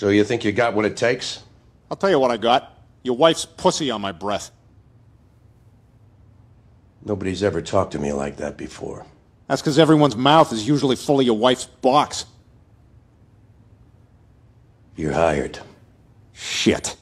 So you think you got what it takes? I'll tell you what I got. Your wife's pussy on my breath. Nobody's ever talked to me like that before. That's because everyone's mouth is usually full of your wife's box. You're hired. Shit.